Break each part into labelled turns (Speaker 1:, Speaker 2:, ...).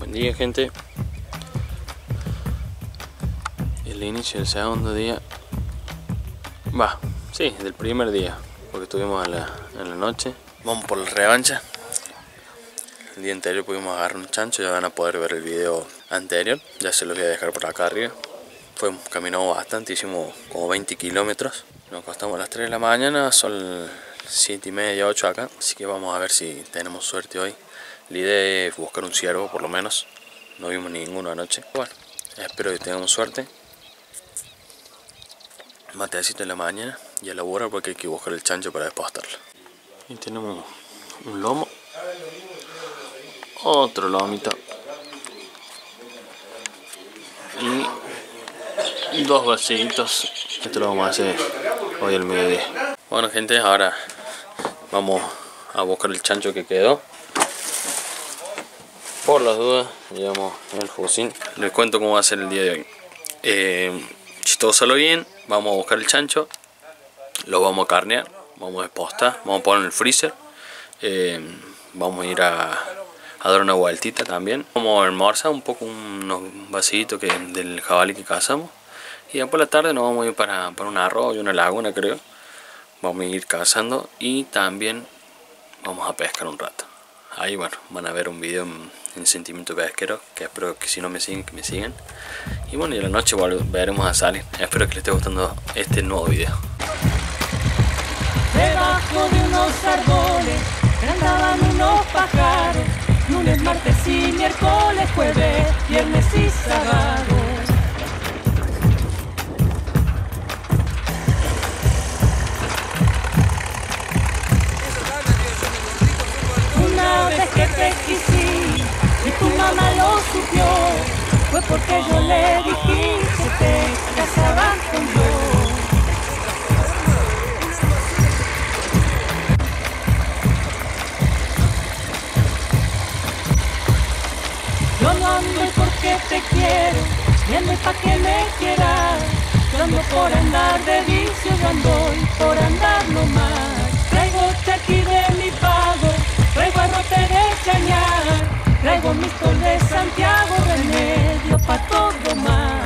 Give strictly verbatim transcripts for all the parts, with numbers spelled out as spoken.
Speaker 1: Buen día, gente. El inicio del segundo día. Va, sí, del primer día, porque estuvimos a la, en la noche. Vamos por la revancha. El día anterior pudimos agarrar un chancho, ya van a poder ver el video anterior. Ya se los voy a dejar por acá arriba. Fue, caminamos bastante, hicimos como veinte kilómetros. Nos acostamos a las tres de la mañana, son siete y media, ocho acá. Así que vamos a ver si tenemos suerte hoy. La idea es buscar un ciervo por lo menos. No vimos ninguno anoche. Bueno, espero que tengamos suerte. Matecito en la mañana y a laburar porque hay que buscar el chancho para despostarlo. Y tenemos un lomo. Otro lomito. Y dos vasitos. Esto lo vamos a hacer hoy al mediodía. Bueno, gente, ahora vamos a buscar el chancho que quedó. Por las dudas, llevamos el fusil. Les cuento cómo va a ser el día de hoy. Eh, si todo sale bien, vamos a buscar el chancho. Lo vamos a carnear, vamos a despostar, vamos a poner en el freezer. Eh, vamos a ir a, a dar una vueltita también. Vamos a almorzar un poco, unos vasitos que, del jabalí que cazamos. Y después de la tarde nos vamos a ir para, para un arroyo, una laguna creo. Vamos a ir cazando y también vamos a pescar un rato. Ahí bueno, van a ver un video en, en Sentimiento Pesquero, que espero que si no me siguen, que me sigan. Y bueno, y a la noche volveremos a salir. Espero que les esté gustando este nuevo video.
Speaker 2: Debajo de unos árboles cantaban unos pájaros. Lunes, martes y miércoles, jueves, viernes y sábado. Una vez que te quisí y tu mamá lo supió, fue porque yo le dije que te casabas con yo. Yo no ando porque te quiero, y ando pa' que me quieras. Yo ando por andar de vicio, yo ando por andar nomás. Traigo aquí de mi pago, traigo arrote de cañar, traigo mis col de Santiago, remedio pa' todo más.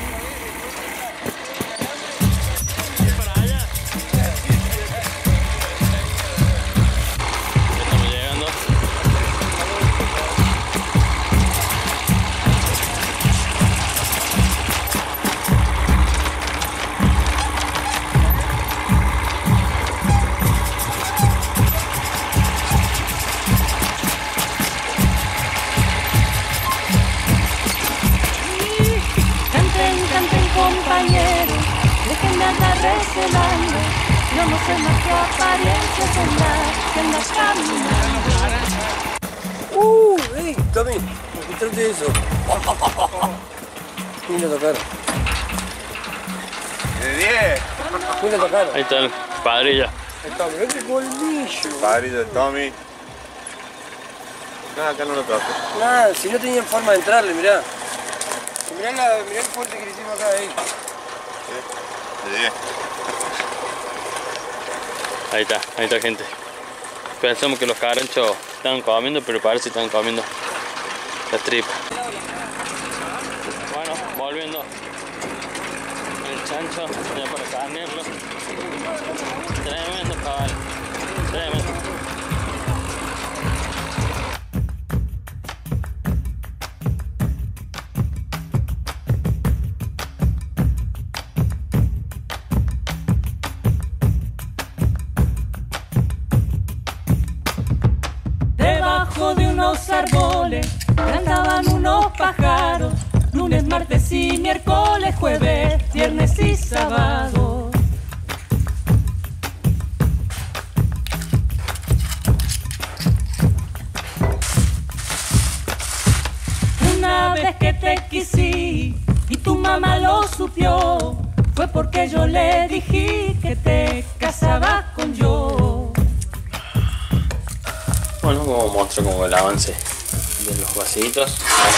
Speaker 2: Compañeros, dejen de andar recelando. Yo no sé más que apariencias en la que andas caminando.
Speaker 3: Uh, hey, Tommy, escuchate eso. Mira tu cara.
Speaker 4: De diez.
Speaker 3: Mira tu cara.
Speaker 1: Ahí está el padrilla.
Speaker 3: Ahí está, mirá qué colmillo.
Speaker 4: Padrito de Tommy. Nada, acá no lo toco.
Speaker 3: Nada, si no tenían forma de entrarle, mirá. Mirá, la, mirá el fuerte que le hicimos acá, ahí.
Speaker 4: De diez.
Speaker 1: Ahí está, ahí está, gente. Pensamos que los caranchos estaban comiendo, pero parece que están comiendo la tripa. Bueno, volviendo. El chancho, ya para carnearlo. Tremendo caballo. Tremendo.
Speaker 2: Debajo de unos árboles cantaban unos pájaros. Lunes, martes y miércoles, jueves, viernes y sábado. Una vez que te quisí y tu mamá lo supió, fue porque yo le dije que te casabas con yo.
Speaker 1: Bueno, como muestro como el avance de los vasitos.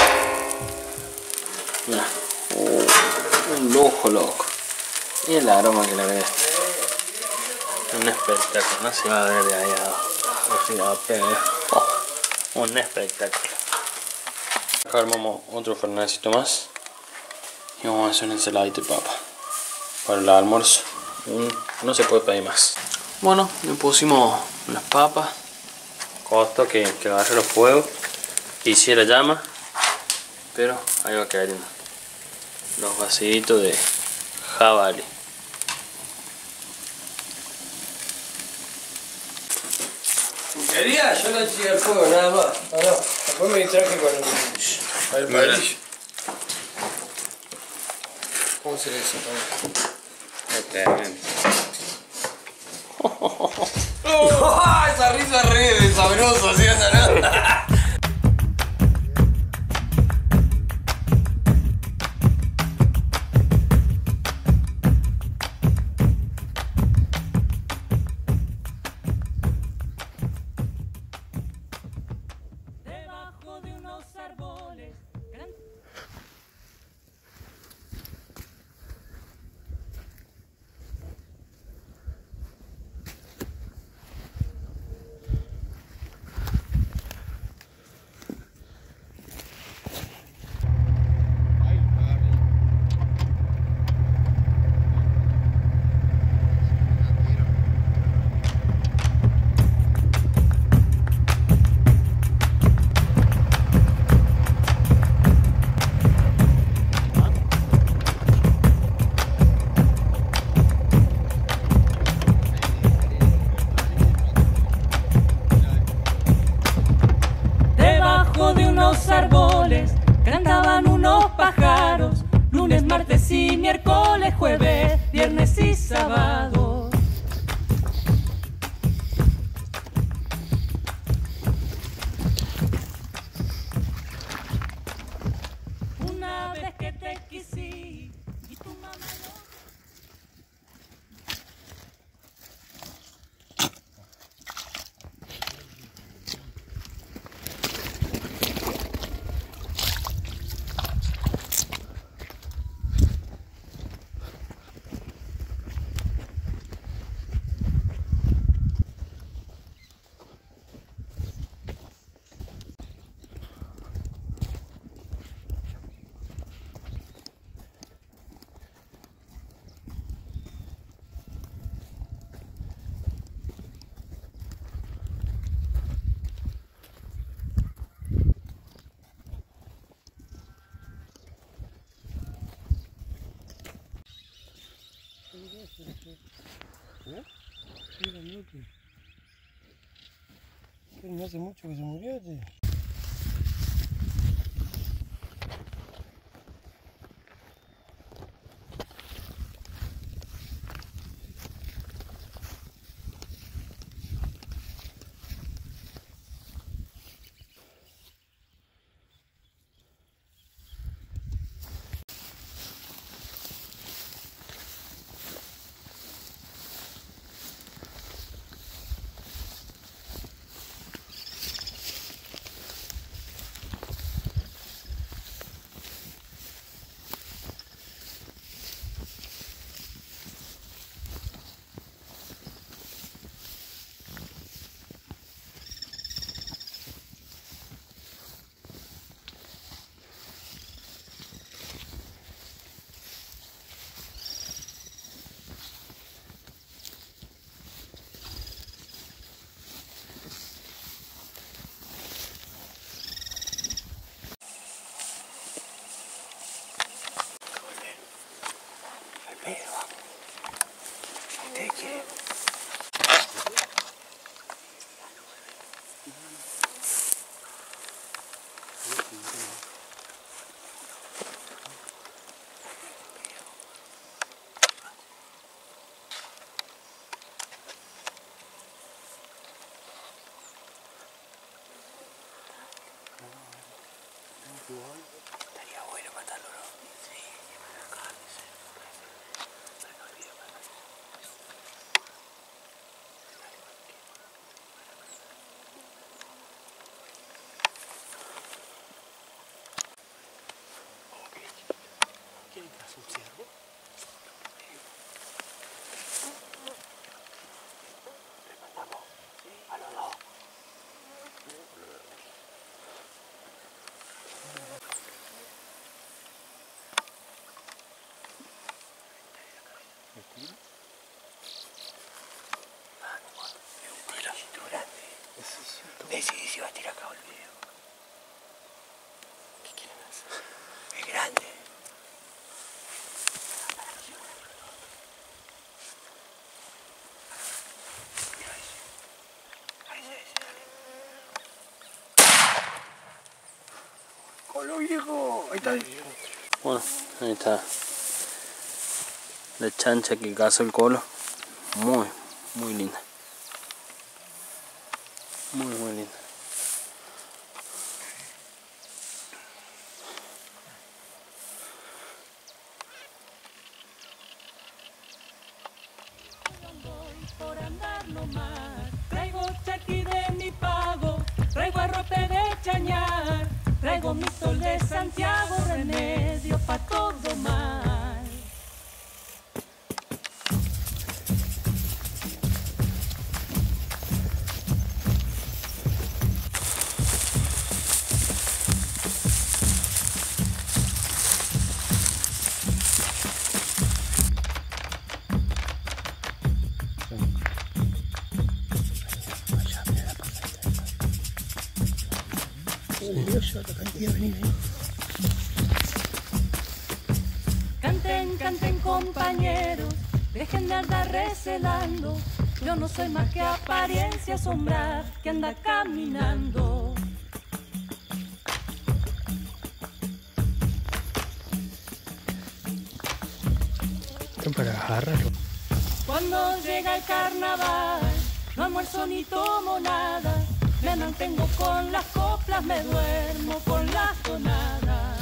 Speaker 1: Mira, uh, un lujo, loco. Y el aroma que le ve. Un espectáculo, no se va a ver de ahí abajo. Oh, un espectáculo. Acá armamos otro fernecito más. Y vamos a hacer una ensaladita de papa para el almuerzo. No se puede pedir más. Bueno, le pusimos las papas. Costó que, que agarre los fuegos, que hiciera llama, pero ahí va cayendo los vasitos de jabalí.
Speaker 3: ¿Quería? Yo le eché el fuego, nada más. Ah, no. Después me distraje con el, el palillo. ¿Cómo se le dice? ¡Oh! Esa risa re de sabroso, ¿sí anda, no?
Speaker 2: Debajo de unos árboles grandes. Árboles cantaban unos pájaros, lunes, martes y miércoles, jueves, viernes y sábado. Una vez que te quisí y tu mamá no...
Speaker 3: ¿Eh? Mira, loco. No hace mucho que se murió, tío. Estaría bueno matarlo, ¿no? Sí, llevar la carne, lindo, viejo. Ahí está.
Speaker 1: Bueno, ahí está la chancha que cazó el Colo. Muy, muy linda. Muy, muy linda.
Speaker 2: Por andar nomás, traigo charqui de mi pago, traigo arrope de chañar, traigo mi sol de Santiago, remedio pa' todo mal. Canten, canten compañeros, dejen de andar recelando. Yo no soy más que apariencia sombra que anda caminando.
Speaker 3: Están para agarrarlo.
Speaker 2: Cuando llega el carnaval, no almuerzo ni tomo nada. Me mantengo con las coplas, me duermo con las tonadas.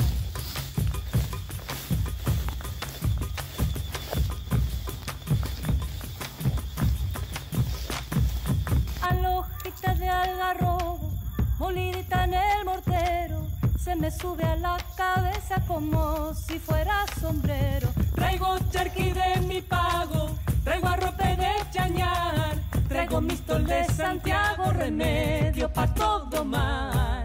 Speaker 2: A la hojita de algarrobo, molidita en el mortero, se me sube a la cabeza como si fuera sombrero. Traigo charqui de mi pago, traigo arrope de chañar, traigo mi tol de Santiago, remedio pa' todo mal.